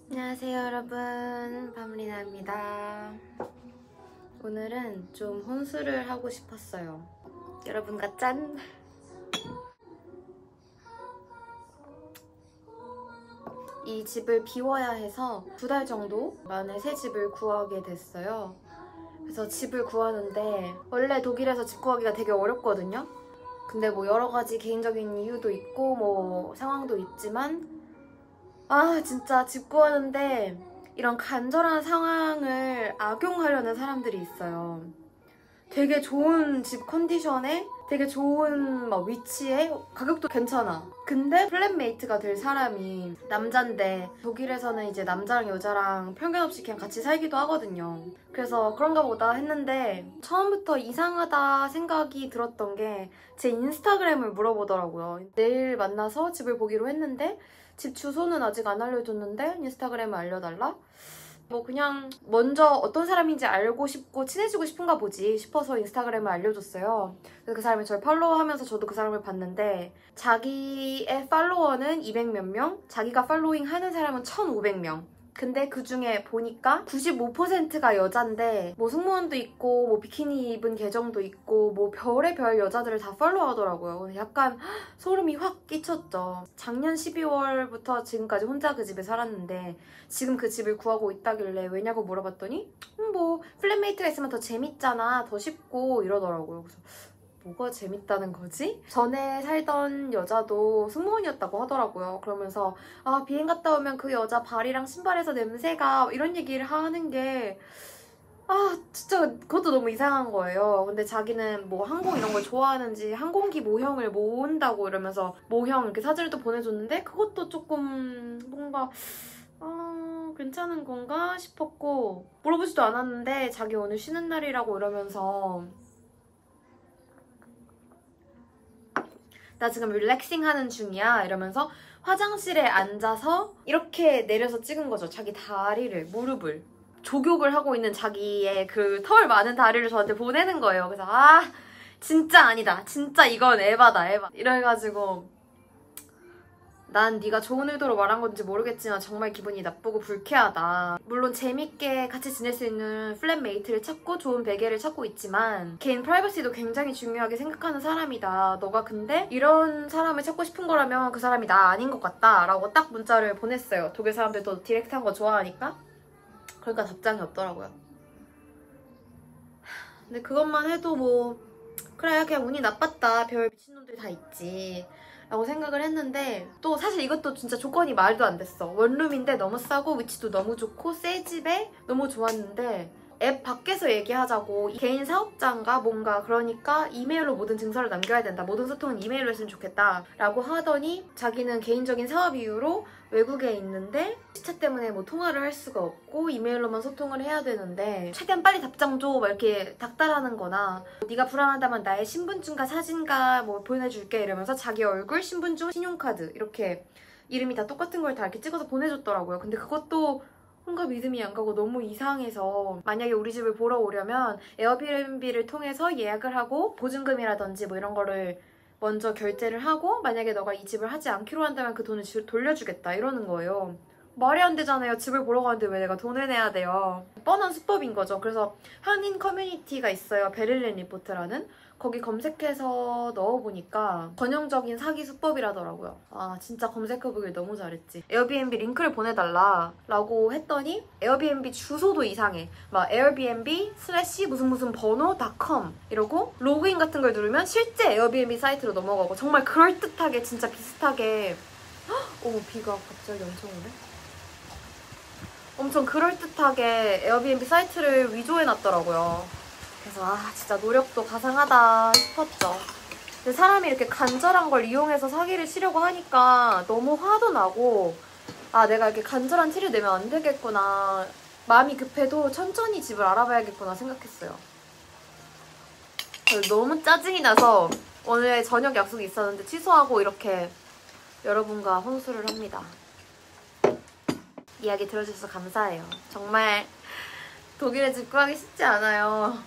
안녕하세요 여러분, 밤리나입니다. 오늘은 좀 혼술을 하고 싶었어요. 여러분과 짠! 이 집을 비워야 해서 2달 정도 만에 새 집을 구하게 됐어요. 그래서 집을 구하는데 원래 독일에서 집 구하기가 되게 어렵거든요. 근데 뭐 여러 가지 개인적인 이유도 있고 뭐 상황도 있지만 진짜 집 구하는데 이런 간절한 상황을 악용하려는 사람들이 있어요. 되게 좋은 집 컨디션에 되게 좋은 막 위치에 가격도 괜찮아. 근데 플랫메이트가 될 사람이 남잔데 독일에서는 이제 남자랑 여자랑 편견 없이 그냥 같이 살기도 하거든요. 그래서 그런가 보다 했는데 처음부터 이상하다 생각이 들었던 게 제 인스타그램을 물어보더라고요. 내일 만나서 집을 보기로 했는데 집 주소는 아직 안 알려줬는데 인스타그램을 알려달라? 뭐 그냥 먼저 어떤 사람인지 알고 싶고 친해지고 싶은가 보지 싶어서 인스타그램을 알려줬어요. 그래서 그 사람이 저를 팔로우하면서 저도 그 사람을 봤는데 자기의 팔로워는 200몇 명, 자기가 팔로잉 하는 사람은 1,500명. 근데 그 중에 보니까 95%가 여잔데 뭐 승무원도 있고 뭐 비키니 입은 계정도 있고 뭐 별의별 여자들을 다 팔로우하더라고요. 약간 소름이 확 끼쳤죠. 작년 12월부터 지금까지 혼자 그 집에 살았는데 지금 그 집을 구하고 있다길래 왜냐고 물어봤더니 뭐 플랫메이트가 있으면 더 재밌잖아, 더 쉽고 이러더라고요. 그래서 뭐가 재밌다는 거지? 전에 살던 여자도 승무원이었다고 하더라고요. 그러면서 비행 갔다 오면 그 여자 발이랑 신발에서 냄새가 이런 얘기를 하는 게 진짜 그것도 너무 이상한 거예요. 근데 자기는 뭐 항공 이런 걸 좋아하는지 항공기 모형을 모은다고 이러면서 모형 이렇게 사진을 또 보내줬는데 그것도 조금 뭔가 괜찮은 건가 싶었고 물어보지도 않았는데 자기 오늘 쉬는 날이라고 이러면서 나 지금 릴렉싱 하는 중이야 이러면서 화장실에 앉아서 이렇게 내려서 찍은 거죠. 자기 다리를, 무릎을 족욕을 하고 있는 자기의 그 털 많은 다리를 저한테 보내는 거예요. 그래서 진짜 아니다, 진짜 이건 에바다, 에바 이래가지고 난 네가 좋은 의도로 말한 건지 모르겠지만 정말 기분이 나쁘고 불쾌하다. 물론 재밌게 같이 지낼 수 있는 플랫메이트를 찾고 좋은 베개를 찾고 있지만 개인 프라이버시도 굉장히 중요하게 생각하는 사람이다. 너가 근데 이런 사람을 찾고 싶은 거라면 그 사람이 나 아닌 것 같다 라고 딱 문자를 보냈어요. 독일 사람들도 디렉트한 거 좋아하니까. 그러니까 답장이 없더라고요. 근데 그것만 해도 뭐 그래 그냥 운이 나빴다, 별 미친놈들이 다 있지 라고 생각을 했는데 또 사실 이것도 진짜 조건이 말도 안 됐어. 원룸인데 너무 싸고 위치도 너무 좋고 새 집에 너무 좋았는데 앱 밖에서 얘기하자고 개인 사업자인가 뭔가 그러니까 이메일로 모든 증서를 남겨야 된다, 모든 소통은 이메일로 했으면 좋겠다 라고 하더니 자기는 개인적인 사업 이유로 외국에 있는데 시차 때문에 뭐 통화를 할 수가 없고 이메일로만 소통을 해야 되는데 최대한 빨리 답장 줘 막 이렇게 닥달하는 거나 네가 불안하다면 나의 신분증과 사진과 뭐 보내줄게 이러면서 자기 얼굴, 신분증, 신용카드 이렇게 이름이 다 똑같은 걸 다 이렇게 찍어서 보내줬더라고요. 근데 그것도 뭔가 믿음이 안 가고 너무 이상해서 만약에 우리 집을 보러 오려면 에어비앤비를 통해서 예약을 하고 보증금이라든지 뭐 이런 거를 먼저 결제를 하고 만약에 너가 이 집을 하지 않기로 한다면 그 돈을 돌려주겠다 이러는 거예요. 말이 안 되잖아요. 집을 보러 가는데 왜 내가 돈을 내야 돼요. 뻔한 수법인 거죠. 그래서 한인 커뮤니티가 있어요. 베를린 리포트라는. 거기 검색해서 넣어보니까 전형적인 사기 수법이라더라고요. 진짜 검색해보길 너무 잘했지. 에어비앤비 링크를 보내달라 라고 했더니 에어비앤비 주소도 이상해. 막 에어비앤비 슬래시 무슨 무슨 번호.com 이러고 로그인 같은 걸 누르면 실제 에어비앤비 사이트로 넘어가고 정말 그럴듯하게 진짜 비슷하게 비가 갑자기 엄청 오네. 엄청 그럴듯하게 에어비앤비 사이트를 위조해놨더라고요. 그래서 진짜 노력도 가상하다 싶었죠. 근데 사람이 이렇게 간절한 걸 이용해서 사기를 치려고 하니까 너무 화도 나고 내가 이렇게 간절한 티를 내면 안 되겠구나. 마음이 급해도 천천히 집을 알아봐야겠구나 생각했어요. 너무 짜증이 나서 오늘 저녁 약속이 있었는데 취소하고 이렇게 여러분과 혼술을 합니다. 이야기 들어주셔서 감사해요. 정말 독일에 집 구하기 쉽지 않아요.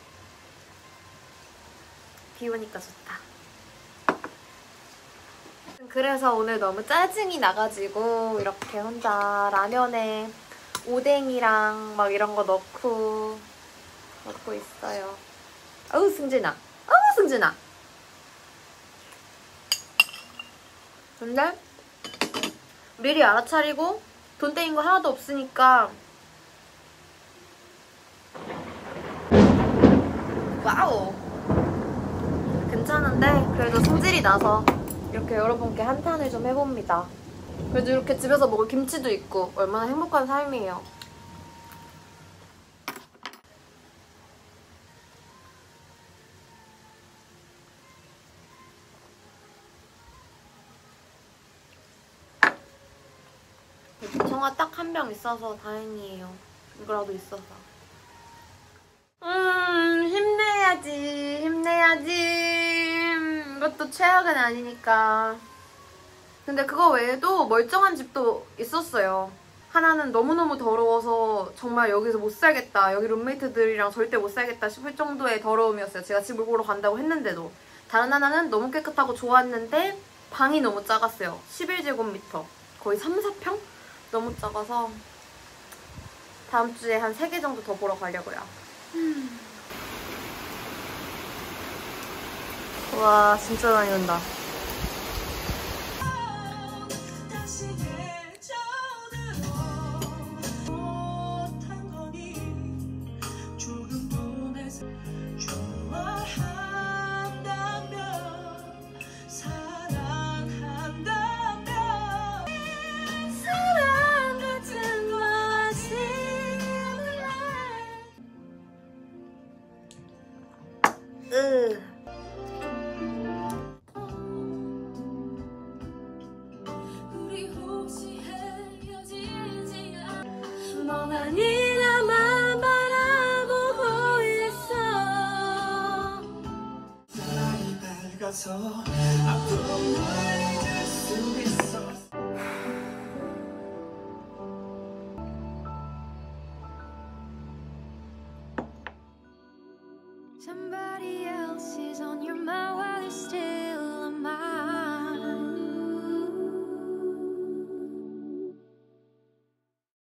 비 오니까 좋다. 그래서 오늘 너무 짜증이 나가지고 이렇게 혼자 라면에 오뎅이랑 막 이런 거 넣고 먹고 있어요. 아우 승진아, 아우 승진아. 근데 미리 알아차리고 돈 떼인 거 하나도 없으니까 와우 괜찮은데 그래도 성질이 나서 이렇게 여러분께 한탄을 좀 해봅니다. 그래도 이렇게 집에서 먹을 김치도 있고 얼마나 행복한 삶이에요. 청아 딱 한 병 있어서 다행이에요. 이거라도 있어서. 힘내야지 힘내야지. 이것도 최악은 아니니까. 근데 그거 외에도 멀쩡한 집도 있었어요. 하나는 너무너무 더러워서 정말 여기서 못 살겠다, 여기 룸메이트들이랑 절대 못 살겠다 싶을 정도의 더러움이었어요. 제가 집을 보러 간다고 했는데도. 다른 하나는 너무 깨끗하고 좋았는데 방이 너무 작았어요. 11제곱미터 거의 3, 4평? 너무 작아서 다음 주에 한 3개 정도 더 보러 가려고요. 와 진짜 많이 온다. 멍하니 나만 바라보고 있어. 사랑이 밝아서 아픔을 잊을 수 있어. Somebody else is on your mind.